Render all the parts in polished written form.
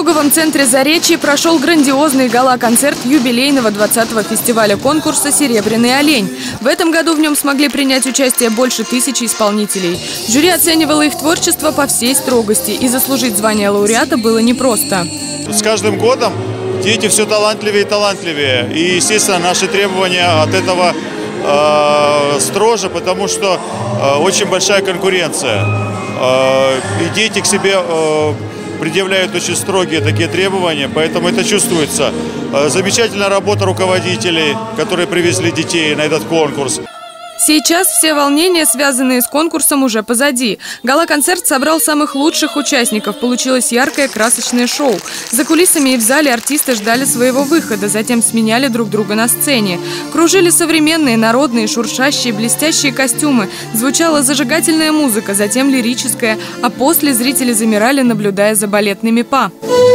торговом центре «Заречье» прошел грандиозный гала-концерт юбилейного 20-го фестиваля конкурса «Серебряный олень». В этом году в нем смогли принять участие больше 1000 исполнителей. Жюри оценивало их творчество по всей строгости, и заслужить звание лауреата было непросто. С каждым годом дети все талантливее и талантливее. И, естественно, наши требования от этого строже, потому что очень большая конкуренция. И дети к себе предъявляют очень строгие такие требования, поэтому это чувствуется. Замечательная работа руководителей, которые привезли детей на этот конкурс. Сейчас все волнения, связанные с конкурсом, уже позади. Гала-концерт собрал самых лучших участников. Получилось яркое, красочное шоу. За кулисами и в зале артисты ждали своего выхода, затем сменяли друг друга на сцене. Кружили современные, народные, шуршащие, блестящие костюмы. Звучала зажигательная музыка, затем лирическая, а после зрители замирали, наблюдая за балетными па.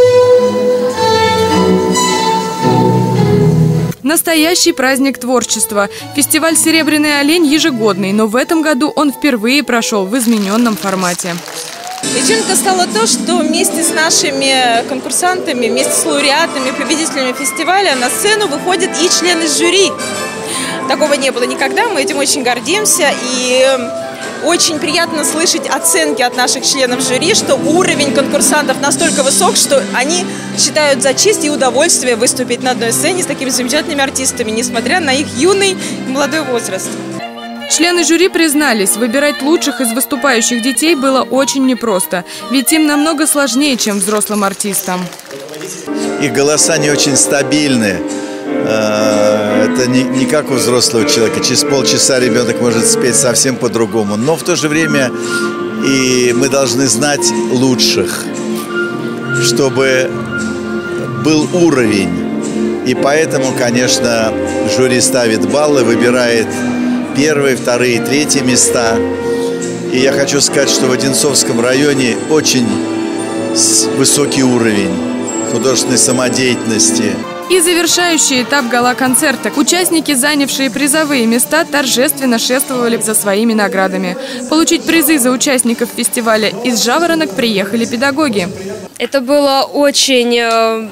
Настоящий праздник творчества. Фестиваль «Серебряный олень» ежегодный, но в этом году он впервые прошел в измененном формате. Изюминка стало то, что вместе с нашими конкурсантами, вместе с лауреатами, победителями фестиваля на сцену выходят и члены жюри. Такого не было никогда, мы этим очень гордимся. И очень приятно слышать оценки от наших членов жюри, что уровень конкурсантов настолько высок, что они считают за честь и удовольствие выступить на одной сцене с такими замечательными артистами, несмотря на их юный и молодой возраст. Члены жюри признались, выбирать лучших из выступающих детей было очень непросто, ведь им намного сложнее, чем взрослым артистам. Их голоса не очень стабильные. Это не как у взрослого человека. Через полчаса ребенок может спеть совсем по-другому. Но в то же время и мы должны знать лучших, чтобы был уровень. И поэтому, конечно, жюри ставит баллы, выбирает первые, вторые, третьи места. И я хочу сказать, что в Одинцовском районе очень высокий уровень художественной самодеятельности. И завершающий этап гала-концерта. Участники, занявшие призовые места, торжественно шествовали за своими наградами. Получить призы за участников фестиваля из Жаворонок приехали педагоги. Это было очень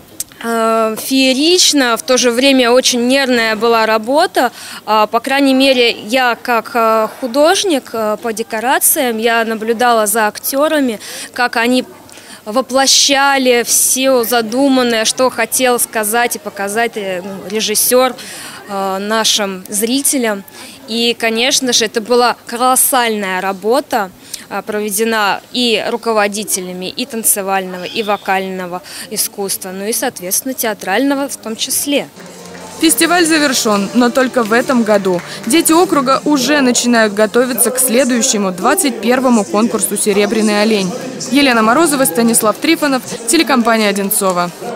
феерично, в то же время очень нервная была работа. По крайней мере, я как художник по декорациям, я наблюдала за актерами, как они воплощали все задуманное, что хотел сказать и показать режиссер нашим зрителям. И, конечно же, это была колоссальная работа, проведена и руководителями и танцевального, и вокального искусства, ну и, соответственно, театрального в том числе. Фестиваль завершен, но только в этом году. Дети округа уже начинают готовиться к следующему 21-му конкурсу «Серебряный олень». Елена Морозова, Станислав Трифонов, телекомпания «Одинцова».